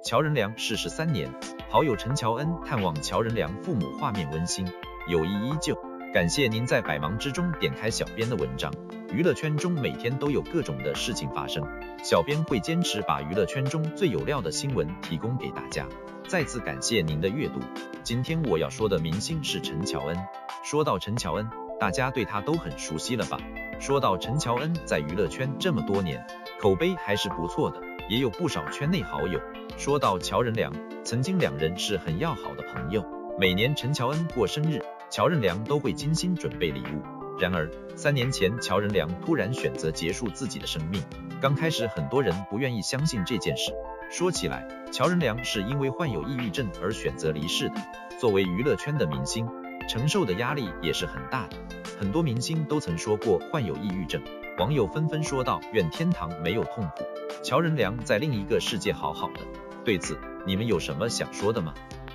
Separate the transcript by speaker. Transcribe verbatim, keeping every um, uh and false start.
Speaker 1: 乔任梁逝世三年，好友陈乔恩探望乔任梁父母，画面温馨，友谊依旧。感谢您在百忙之中点开小编的文章。娱乐圈中每天都有各种的事情发生，小编会坚持把娱乐圈中最有料的新闻提供给大家。再次感谢您的阅读。今天我要说的明星是陈乔恩。说到陈乔恩，大家对他都很熟悉了吧？说到陈乔恩在娱乐圈这么多年，口碑还是不错的，也有不少圈内好友。说到乔任梁，曾经两人是很要好的朋友，每年陈乔恩过生日，乔任梁都会精心准备礼物。然而三年前，乔任梁突然选择结束自己的生命。刚开始很多人不愿意相信这件事，说起来，乔任梁是因为患有抑郁症而选择离世的。作为娱乐圈的明星，承受的压力也是很大的。很多明星都曾说过患有抑郁症，网友纷纷说道：愿天堂没有痛苦，乔任梁在另一个世界好好的。对此，你们有什么想说的吗？